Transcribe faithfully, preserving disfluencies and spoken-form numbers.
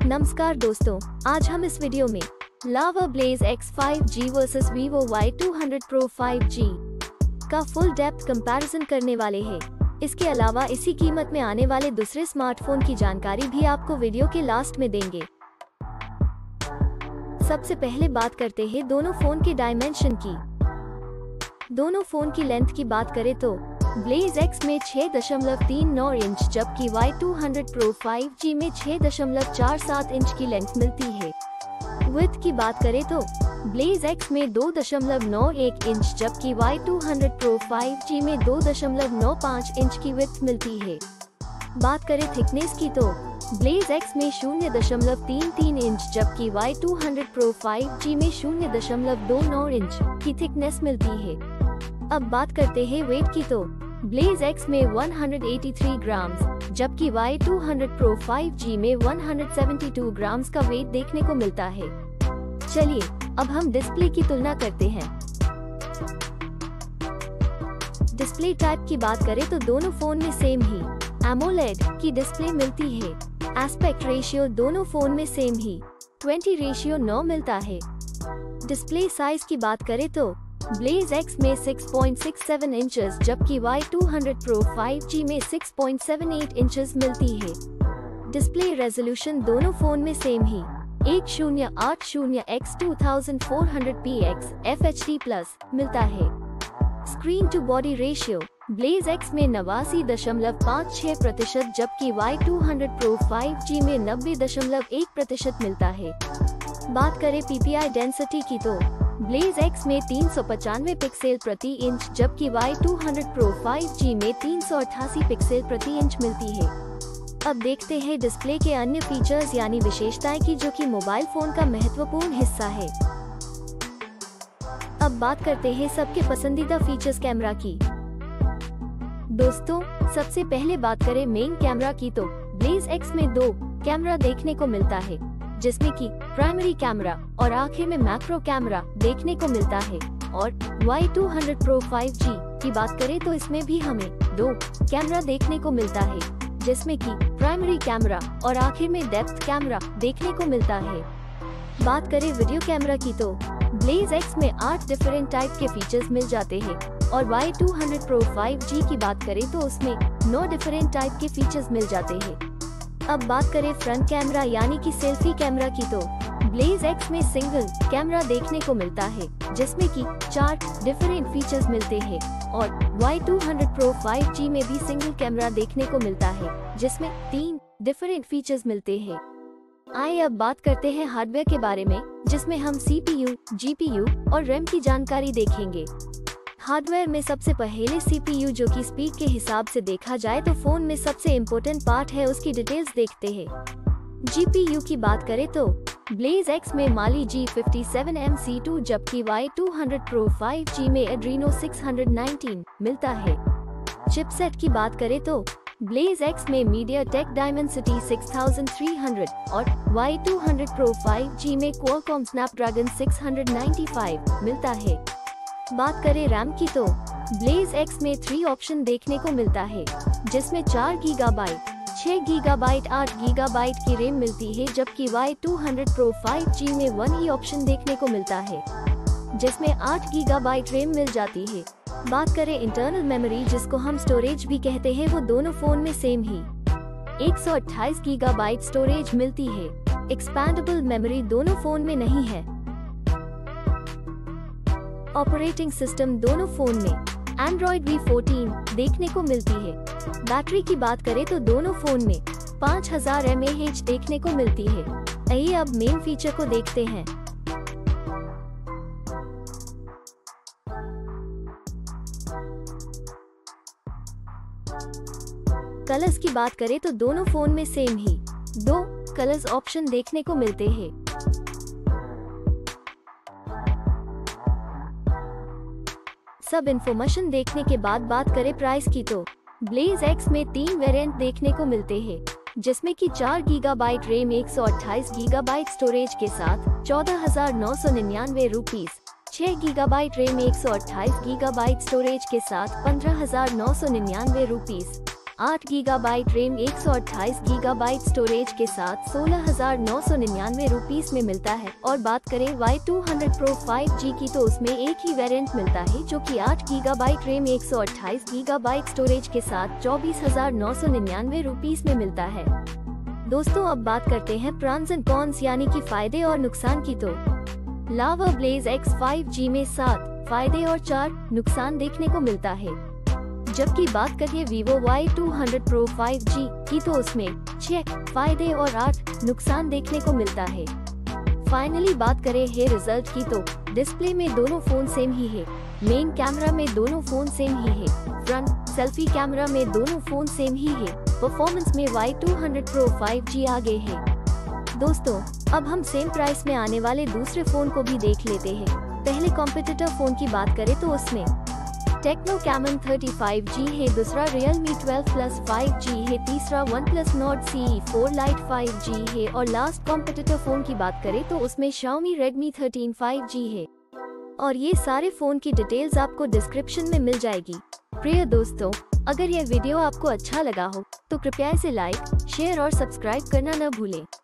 नमस्कार दोस्तों, आज हम इस वीडियो में Lava Blaze X five G versus Vivo Y two hundred pro five G का फुल डेप्थ कंपैरिजन करने वाले हैं। इसके अलावा इसी कीमत में आने वाले दूसरे स्मार्टफोन की जानकारी भी आपको वीडियो के लास्ट में देंगे। सबसे पहले बात करते हैं दोनों फोन के डायमेंशन की। दोनों फोन की लेंथ की बात करें तो ब्लेज एक्स में छह दशमलव तीन नौ इंच जबकि Y two hundred pro five G में छह दशमलव चार सात इंच की लेंथ मिलती है। विड्थ की बात करें तो ब्लेज एक्स में दो दशमलव नौ एक इंच जबकि Y two hundred pro five G में दो दशमलव नौ पाँच इंच की विड्थ मिलती है। बात करें थिकनेस की तो ब्लेज एक्स में शून्य दशमलव तीन तीन इंच जबकि Y two hundred pro five G में शून्य दशमलव दो नौ इंच की थिकनेस मिलती है। अब बात करते हैं वेट की तो ब्लेज एक्स में एक सौ तिरासी ग्राम्स जबकि Y two hundred pro five G में एक सौ बहत्तर ग्राम्स का वेट देखने को मिलता है। चलिए अब हम डिस्प्ले की तुलना करते हैं। डिस्प्ले टाइप की बात करें तो दोनों फोन में सेम ही एमोलेड की डिस्प्ले मिलती है। एस्पेक्ट रेशियो दोनों फोन में सेम ही ट्वेंटी रेशियो नौ मिलता है। डिस्प्ले साइज की बात करें तो ब्लेज एक्स में six point six seven inches जबकि Y two hundred pro five G में six point seven eight inches मिलती है। डिस्प्ले रेजोल्यूशन दोनों फोन में सेम ही एक शून्य आठ शून्य x two thousand four hundred p x F H D plus मिलता है। Screen to body ratio Blaze X में नवासी दशमलव पाँच छह प्रतिशत जबकि Y two hundred pro five G में नब्बे दशमलव एक प्रतिशत मिलता है। बात करें पीपीआई डेंसिटी की तो ब्लेज एक्स में तीन सौ पचानवे पिक्सल प्रति इंच जबकि Y two hundred pro five G में तीन सौ अट्ठासी पिक्सल प्रति इंच मिलती है। अब देखते हैं डिस्प्ले के अन्य फीचर्स यानी विशेषताएं की जो कि मोबाइल फोन का महत्वपूर्ण हिस्सा है। अब बात करते हैं सबके पसंदीदा फीचर्स कैमरा की। दोस्तों सबसे पहले बात करें मेन कैमरा की तो ब्लेज एक्स में दो कैमरा देखने को मिलता है जिसमें कि प्राइमरी कैमरा और आखिर में मैक्रो कैमरा देखने को मिलता है। और Y two hundred pro five G की बात करें तो इसमें भी हमें दो कैमरा देखने को मिलता है जिसमें कि प्राइमरी कैमरा और आखिर में डेप्थ कैमरा देखने को मिलता है। बात करें वीडियो कैमरा की तो ब्लेज एक्स में आठ डिफरेंट टाइप के फीचर्स मिल जाते हैं और Y two hundred pro five G की बात करें तो उसमें नौ डिफरेंट टाइप के फीचर्स मिल जाते हैं। अब बात करें फ्रंट कैमरा यानी कि सेल्फी कैमरा की तो ब्लेज एक्स में सिंगल कैमरा देखने को मिलता है जिसमें कि चार डिफरेंट फीचर्स मिलते हैं और Y two hundred pro five G में भी सिंगल कैमरा देखने को मिलता है जिसमें तीन डिफरेंट फीचर्स मिलते हैं। आइए अब बात करते हैं हार्डवेयर के बारे में जिसमें हम सीपीयू, जीपीयू और रैम की जानकारी देखेंगे। हार्डवेयर में सबसे पहले सीपीयू जो कि स्पीड के हिसाब से देखा जाए तो फोन में सबसे इम्पोर्टेंट पार्ट है उसकी डिटेल्स देखते हैं। जीपीयू की बात करें तो ब्लेज एक्स में Mali G fifty seven M C two जबकि Y two hundred pro five G में एड्रीनो सिक्स नाइनटीन मिलता है। चिपसेट की बात करें तो ब्लेज एक्स में MediaTek Dimensity six thousand three hundred और Y two hundred pro five G में Qualcomm Snapdragon six ninety five मिलता है। बात करें रैम की तो ब्लेज एक्स में थ्री ऑप्शन देखने को मिलता है जिसमें चार गीगाबाइट, छह गीगाबाइट, आठ गीगाबाइट की रैम मिलती है जबकि Y two hundred pro five G में वन ही ऑप्शन देखने को मिलता है जिसमें आठ गीगाबाइट रैम मिल जाती है। बात करें इंटरनल मेमोरी जिसको हम स्टोरेज भी कहते हैं वो दोनों फोन में सेम ही एक सौ अट्ठाईस गीगाबाइट स्टोरेज मिलती है। एक्सपैंडेबल मेमोरी दोनों फोन में नहीं है। ऑपरेटिंग सिस्टम दोनों फोन में एंड्रॉइड वी फोर्टीन देखने को मिलती है। बैटरी की बात करें तो दोनों फोन में पाँच हज़ार एम ए एच देखने को मिलती है। आइए अब मेन फीचर को देखते हैं। कलर्स की बात करें तो दोनों फोन में सेम ही दो कलर्स ऑप्शन देखने को मिलते हैं। सब इन्फॉर्मेशन देखने के बाद बात करें प्राइस की तो ब्लेज एक्स में तीन वेरिएंट देखने को मिलते हैं जिसमें कि चार गीगाबाइट रैम एक सौ अट्ठाईस गीगाबाइट स्टोरेज के साथ चौदह हजार नौ सौ निन्यानवे रुपीस, छह गीगाबाइट रैम एक सौ अट्ठाईस गीगाबाइट स्टोरेज के साथ पंद्रह हजार नौ सौ निन्यानवे रुपीस, आठ गीगाबाइट रैम एक सौ अट्ठाईस गीगाबाइट स्टोरेज के साथ सोलह हजार नौ सौ निन्यानवे रुपीस में मिलता है। और बात करें Y two hundred pro five G की तो उसमें एक ही वेरिएंट मिलता है जो कि आठ गीगाबाइट रैम एक सौ अट्ठाईस गीगाबाइट स्टोरेज के साथ चौबीस हजार नौ सौ निन्यानवे रुपीस में मिलता है। दोस्तों अब बात करते हैं प्रॉन्स एंड कॉन्स यानी कि फायदे और नुकसान की। तो Lava Blaze X five G में सात फायदे और चार नुकसान देखने को मिलता है, जबकि बात करें Vivo Y two hundred pro five G की तो उसमें छह फायदे और आठ नुकसान देखने को मिलता है। फाइनली बात करें है रिजल्ट की तो डिस्प्ले में दोनों फोन सेम ही है, मेन कैमरा में दोनों फोन सेम ही है, फ्रंट सेल्फी कैमरा में दोनों फोन सेम ही है, परफॉर्मेंस में Y two hundred pro five G आगे है। दोस्तों अब हम सेम प्राइस में आने वाले दूसरे फोन को भी देख लेते हैं। पहले कॉम्पिटिटर फोन की बात करें तो उसमें Tecno Camon thirty five G है, दूसरा Realme twelve plus five G है, तीसरा one plus Nord C four lite five G है और लास्ट कॉम्पिटिटर फोन की बात करें तो उसमें Xiaomi Redmi thirteen five G है। और ये सारे फोन की डिटेल्स आपको डिस्क्रिप्शन में मिल जाएगी। प्रिय दोस्तों अगर यह वीडियो आपको अच्छा लगा हो तो कृपया इसे लाइक, शेयर और सब्सक्राइब करना न भूलें।